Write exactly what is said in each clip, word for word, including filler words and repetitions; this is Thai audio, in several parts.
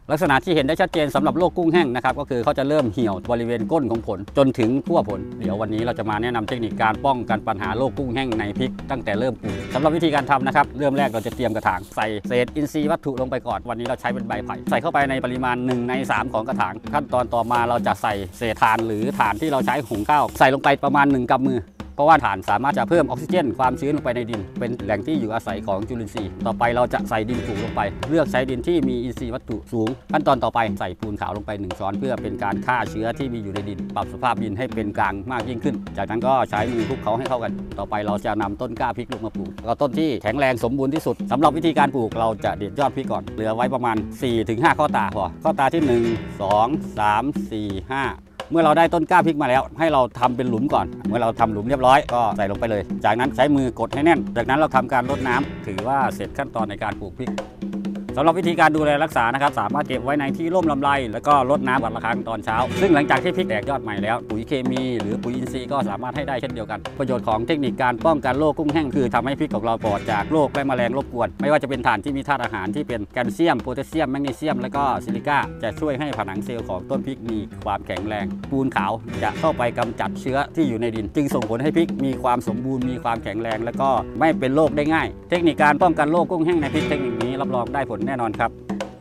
ลักษณะที่เห็นได้ชัดเจนสำหรับโรคกุ้งแห้งนะครับก็คือเขาจะเริ่มเหี่ยวบริเวณก้นของผลจนถึงขั้วผลเดี๋ยววันนี้เราจะมาแนะนำเทคนิคการป้องกันปัญหาโรคกุ้งแห้งในพริกตั้งแต่เริ่มปลูกสำหรับวิธีการทำนะครับเริ่มแรกเราจะเตรียมกระถางใส่เศษอินทรีย์วัตถุลงไปก่อนวันนี้เราใช้เป็นใบไผ่ใส่เข้าไปในปริมาณหนึ่งในสามของกระถางขั้นตอนต่อมาเราจะใส่เศษถ่านหรือถ่านที่เราใช้หุงข้าวใส่ลงไปประมาณหนึ่งกำมือเพราะว่าถ่านสามารถจะเพิ่มออกซิเจนความชื้นลงไปในดินเป็นแหล่งที่อยู่อาศัยของจุลินทรีย์ต่อไปเราจะใส่ดินปลูกลงไปเลือกใช้ดินที่มีอินทรีย์วัตถุสูงขั้นตอนต่อไปใส่ปูนขาวลงไปหนึ่งช้อนเพื่อเป็นการฆ่าเชื้อที่มีอยู่ในดินปรับสภาพดินให้เป็นกลางมากยิ่งขึ้นจากนั้นก็ใช้มือคลุกเคล้าให้เข้ากันต่อไปเราจะนำต้นกล้าพริกลงมาปลูกก็ต้นที่แข็งแรงสมบูรณ์ที่สุดสำหรับวิธีการปลูกเราจะเด็ดยอดพริกก่อนเหลือไว้ประมาณ สี่ถึงห้า ข้อตาพอข้อตาที่หนึ่ง สอง สาม สี่ ห้าเมื่อเราได้ต้นกล้าพริกมาแล้วให้เราทำเป็นหลุมก่อนเมื่อเราทำหลุมเรียบร้อยก็ใส่ลงไปเลยจากนั้นใช้มือกดให้แน่นจากนั้นเราทำการรดน้ำถือว่าเสร็จขั้นตอนในการปลูกพริกสำหรับวิธีการดูแลรักษานะครับสามารถเก็บไว้ในที่ร่มลำไรแล้วก็รดน้ำวันละครั้งตอนเช้าซึ่งหลังจากที่พริกแตกยอดใหม่แล้วปุ๋ยเคมีหรือปุ๋ยอินทรีย์ก็สามารถให้ได้เช่นเดียวกันประโยชน์ของเทคนิคการป้องกันโรคกุ้งแห้งคือทำให้พริกของเราปลอดจากโรคและแมลงรบกวนไม่ว่าจะเป็นถ่านที่มีธาตุอาหารที่เป็นแคลเซียมโพแทสเซียมแมกนีเซียมและก็ซิลิก้าจะช่วยให้ผนังเซลล์ของต้นพริกมีความแข็งแรงปูนขาวจะเข้าไปกำจัดเชื้อที่อยู่ในดินจึงส่งผลให้พริกมีความสมบูรณ์มีความแข็งแรงและก็ไม่เป็นโรคได้ง่ายเทคนิคการป้องกันโรคกุ้งแห้งในพริกเทคนิคนี้รับรองได้ผลแน่นอนครับ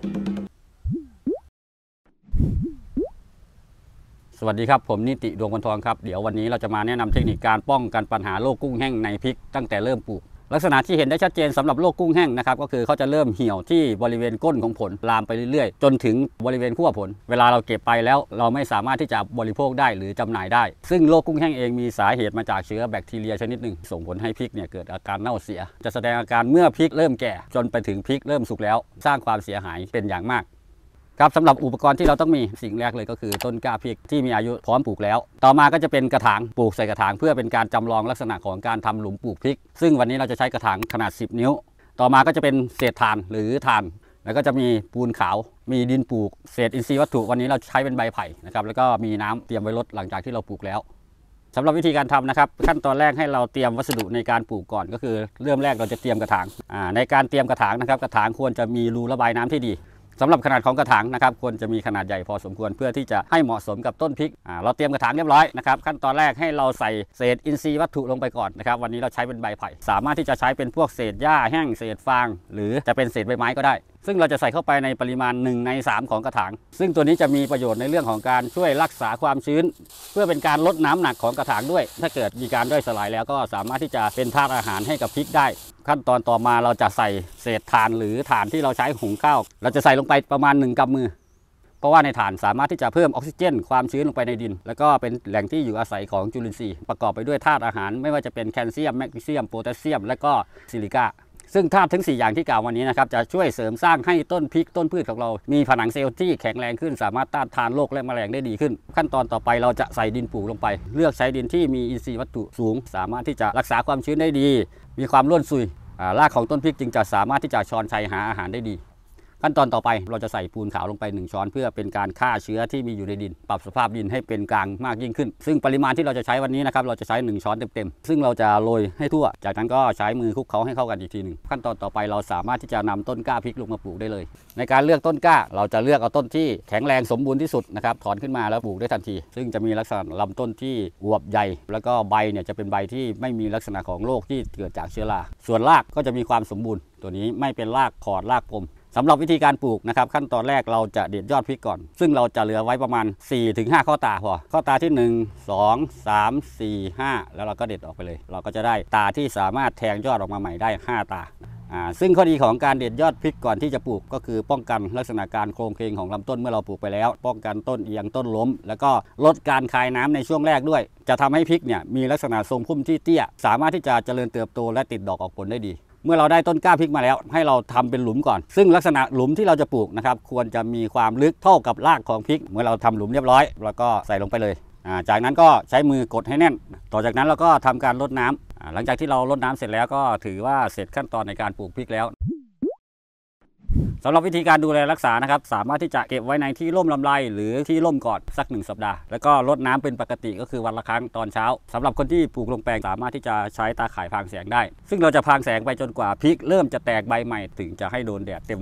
สวัสดีครับผมนิติดวงวันทองครับเดี๋ยววันนี้เราจะมาแนะนำเทคนิคการป้องกันปัญหาโรคกุ้งแห้งในพริกตั้งแต่เริ่มปลูกลักษณะที่เห็นได้ชัดเจนสำหรับโรคกุ้งแห้งนะครับก็คือเขาจะเริ่มเหี่ยวที่บริเวณก้นของผลลามไปเรื่อยๆจนถึงบริเวณขั้วผลเวลาเราเก็บไปแล้วเราไม่สามารถที่จะบริโภคได้หรือจำหน่ายได้ซึ่งโรคกุ้งแห้งเองมีสาเหตุมาจากเชื้อแบคทีเรียชนิดหนึ่งส่งผลให้พริกเนี่ยเกิดอาการเน่าเสียจะแสดงอาการเมื่อพริกเริ่มแก่จนไปถึงพริกเริ่มสุกแล้วสร้างความเสียหายเป็นอย่างมากครับสำหรับอุปกรณ์ที่เราต้องมีสิ่งแรกเลยก็คือต้นกล้าพริกที่มีอายุพร้อมปลูกแล้วต่อมาก็จะเป็นกระถางปลูกใส่กระถางเพื่อเป็นการจำลองลักษณะของการทำหลุมปลูกพริกซึ่งวันนี้เราจะใช้กระถางขนาดสิบนิ้วต่อมาก็จะเป็นเศษถ่านหรือถ่านแล้วก็จะมีปูนขาวมีดินปลูกเศษอินทรีย์วัตถุวันนี้เราใช้เป็นใบไผ่นะครับแล้วก็มีน้ำเตรียมไว้รดหลังจากที่เราปลูกแล้วสำหรับวิธีการทำนะครับขั้นตอนแรกให้เราเตรียมวัสดุในการปลูกก่อนก็คือเริ่มแรกเราจะเตรียมกระถางในการเตรียมกระถางนะครับกระถางควรจะมีรูระบายน้ำที่ดีสำหรับขนาดของกระถางนะครับควรจะมีขนาดใหญ่พอสมควรเพื่อที่จะให้เหมาะสมกับต้นพริกเราเตรียมกระถางเรียบร้อยนะครับขั้นตอนแรกให้เราใส่เศษอินทรีย์วัตถุลงไปก่อนนะครับวันนี้เราใช้เป็นใบไผ่สามารถที่จะใช้เป็นพวกเศษหญ้าแห้งเศษฟางหรือจะเป็นเศษใบไม้ก็ได้ซึ่งเราจะใส่เข้าไปในปริมาณหนึ่งในสามของกระถางซึ่งตัวนี้จะมีประโยชน์ในเรื่องของการช่วยรักษาความชื้นเพื่อเป็นการลดน้ำหนักของกระถางด้วยถ้าเกิดมีการย่อยสลายแล้วก็สามารถที่จะเป็นธาตุอาหารให้กับพริกได้ขั้นตอนต่อมาเราจะใส่เศษถ่านหรือถ่านที่เราใช้หุงข้าวเราจะใส่ลงไปประมาณหนึ่งกำมือเพราะว่าในถ่านสามารถที่จะเพิ่มออกซิเจนความชื้นลงไปในดินแล้วก็เป็นแหล่งที่อยู่อาศัยของจุลินทรีย์ประกอบไปด้วยธาตุอาหารไม่ว่าจะเป็นแคลเซียมแมกนีเซียมโพแทสเซียมและก็ซิลิก้าซึ่งธาตุทั้งสี่อย่างที่กล่าววันนี้นะครับจะช่วยเสริมสร้างให้ต้นพริกต้นพืชของเรามีผนังเซลล์ที่แข็งแรงขึ้นสามารถต้านทานโรคและแมลงได้ดีขึ้นขั้นตอนต่อไปเราจะใส่ดินปลูกลงไปเลือกใช้ดินที่มีอินทรีย์วัตถุสูงสามารถที่จะรักษาความชื้นได้ดีมีความร่วนซุยรากของต้นพริกจึงจะสามารถที่จะช้อนชัยหาอาหารได้ดีขั้นตอนต่อไปเราจะใส่ปูนขาวลงไปหนึ่งช้อนเพื่อเป็นการฆ่าเชื้อที่มีอยู่ในดินปรับสภาพดินให้เป็นกลางมากยิ่งขึ้นซึ่งปริมาณที่เราจะใช้วันนี้นะครับเราจะใช้หนึ่งช้อนเต็มๆซึ่งเราจะโรยให้ทั่วจากนั้นก็ใช้มือคลุกเคล้าให้เข้ากันอีกทีหนึ่งขั้นตอนต่อไปเราสามารถที่จะนำต้นกล้าพริกลงมาปลูกได้เลยในการเลือกต้นกล้าเราจะเลือกเอาต้นที่แข็งแรงสมบูรณ์ที่สุดนะครับถอนขึ้นมาแล้วปลูกได้ทันทีซึ่งจะมีลักษณะลำต้นที่อวบใหญ่แล้วก็ใบเนี่ยจะเป็นใบที่ไม่มีลักษณะของโรคที่เกิดจากเชื้อราส่วนรากก็จะมีความสมบูรณ์ตัวนี้ไม่เป็นรากขอดรากกลมสำหรับวิธีการปลูกนะครับขั้นตอนแรกเราจะเด็ดยอดพริกก่อนซึ่งเราจะเหลือไว้ประมาณ สี่ถึงห้า ข้อตาพอข้อตาที่หนึ่ง สอง สาม สี่ ห้าแล้วเราก็เด็ดออกไปเลยเราก็จะได้ตาที่สามารถแทงยอดออกมาใหม่ได้ห้าตาอ่าซึ่งข้อดีของการเด็ดยอดพริกก่อนที่จะปลูกก็คือป้องกันลักษณะการโครงเคงของลำต้นเมื่อเราปลูกไปแล้วป้องกันต้นเอียงต้นล้มแล้วก็ลดการคายน้ำในช่วงแรกด้วยจะทำให้พริกเนี่ยมีลักษณะทรงพุ่มที่เตี้ยสามารถที่จะเจริญเติบโตและติดดอกออกผลได้ดีเมื่อเราได้ต้นกล้าพริกมาแล้วให้เราทำเป็นหลุมก่อนซึ่งลักษณะหลุมที่เราจะปลูกนะครับควรจะมีความลึกเท่ากับรากของพริกเมื่อเราทำหลุมเรียบร้อยแล้วก็ใส่ลงไปเลยจากนั้นก็ใช้มือกดให้แน่นต่อจากนั้นเราก็ทำการรดน้ำหลังจากที่เรารดน้ำเสร็จแล้วก็ถือว่าเสร็จขั้นตอนในการปลูกพริกแล้วสำหรับวิธีการดูแลรักษานะครับสามารถที่จะเก็บไว้ในที่ร่มลำไรหรือที่ร่มก่อนสักหนึ่งสัปดาห์แล้วก็รดน้ำเป็นปกติก็คือวันละครั้งตอนเช้าสำหรับคนที่ปลูกลงแปลงสามารถที่จะใช้ตาข่ายพรางแสงได้ซึ่งเราจะพรางแสงไปจนกว่าพริกเริ่มจะแตกใบใหม่ถึงจะให้โดนแดดเต็มวัน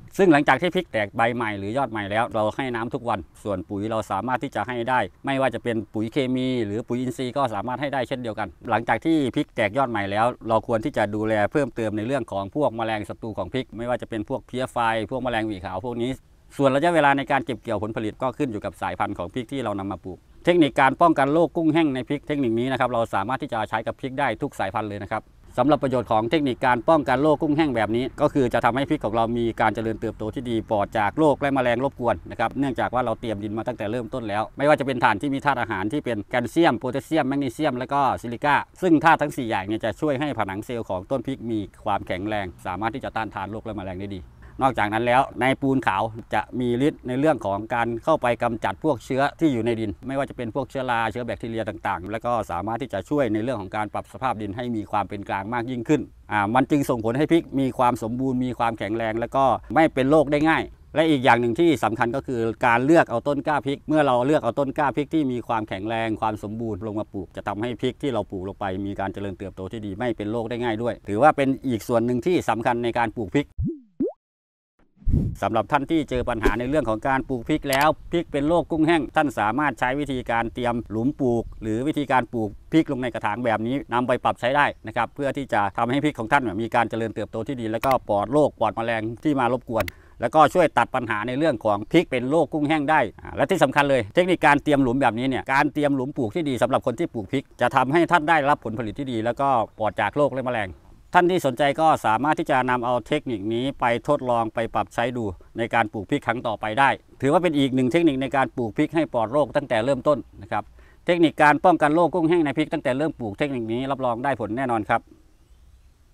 ซึ่งหลังจากที่พริกแตกใบใหม่หรือยอดใหม่แล้วเราให้น้ำทุกวันส่วนปุ๋ยเราสามารถที่จะให้ได้ไม่ว่าจะเป็นปุ๋ยเคมีหรือปุ๋ยอินทรีย์ก็สามารถให้ได้เช่นเดียวกันหลังจากที่พริกแตกยอดใหม่แล้วเราควรที่จะดูแลเพิ่มเติมในเรื่องของพวกแมลงศัตรูของพริกไม่ว่าจะเป็นพวกเพี้ยไฟพวกแมลงหวีขาวพวกนี้ส่วนระยะเวลาในการเก็บเกี่ยวผลผลิตก็ขึ้นอยู่กับสายพันธุ์ของพริกที่เรานำมาปลูกเทคนิคการป้องกันโรคกุ้งแห้งในพริกเทคนิคนี้นะครับเราสามารถที่จะใช้กับพริกได้ทุกสายพันธุ์เลยนะครับสำหรับประโยชน์ของเทคนิคการป้องกันโรคกุ้งแห้งแบบนี้ก็คือจะทำให้พริกของเรามีการเจริญเติบโตที่ดีปลอดจากโรคและแมลงรบกวนนะครับเนื่องจากว่าเราเตรียมดินมาตั้งแต่เริ่มต้นแล้วไม่ว่าจะเป็นถ่านที่มีธาตุอาหารที่เป็นแคลเซียมโพแทสเซียมแมกนีเซียมและก็ซิลิก้าซึ่งธาตุทั้งสี่อย่างเนี่ยจะช่วยให้ผนังเซลล์ของต้นพริกมีความแข็งแรงสามารถที่จะต้านทานโรคและแมลงได้ดีนอกจากนั้นแล้วในปูนขาวจะมีฤทธิ์ในเรื่องของการเข้าไปกำจัดพวกเชื้อที่อยู่ในดินไม่ว่าจะเป็นพวกเชื้อราเชื้อแบคทีเรียต่างๆแล้วก็สามารถที่จะช่วยในเรื่องของการปรับสภาพดินให้มีความเป็นกลางมากยิ่งขึ้นอ่ามันจึงส่งผลให้พริกมีความสมบูรณ์มีความแข็งแรงแล้วก็ไม่เป็นโรคได้ง่ายและอีกอย่างหนึ่งที่สำคัญก็คือการเลือกเอาต้นกล้าพริกเมื่อเราเลือกเอาต้นกล้าพริกที่มีความแข็งแรงความสมบูรณ์ลงมาปลูกจะทำให้พริกที่เราปลูกลงไปมีการเจริญเติบโตที่ดีไม่เป็นโรคได้ง่ายด้วยถือว่าเป็นอีกส่วนหนึ่งที่สำคัญในการปลูกพริกสำหรับท่านที่เจอปัญหาในเรื่องของการปลูกพริกแล้วพริกเป็นโรคกุ้งแห้งท่านสามารถใช้วิธีการเตรียมหลุมปลูกหรือวิธีการปลูกพริกลงในกระถางแบบนี้นำไปปรับใช้ได้นะครับเพื่อที่จะทำให้พริกของท่านมีการเจริญเติบโตที่ดีแล้วก็ปลอดโรคปลอดแมลงที่มารบกวนแล้วก็ช่วยตัดปัญหาในเรื่องของพริกเป็นโรคกุ้งแห้งได้และที่สำคัญเลยเทคนิคการเตรียมหลุมแบบนี้เนี่ยการเตรียมหลุมปลูกที่ดีสำหรับคนที่ปลูกพริกจะทำให้ท่านได้รับผลผลิตที่ดีแล้วก็ปลอดจากโรคและแมลงท่านที่สนใจก็สามารถที่จะนำเอาเทคนิคนี้ไปทดลองไปปรับใช้ดูในการปลูกพริกครั้งต่อไปได้ถือว่าเป็นอีกหนึ่งเทคนิคในการปลูกพริกให้ปลอดโรคตั้งแต่เริ่มต้นนะครับเทคนิคการป้องกันโรคกุ้งแห้งในพริกตั้งแต่เริ่มปลูกเทคนิคนี้รับรองได้ผลแน่นอนครับ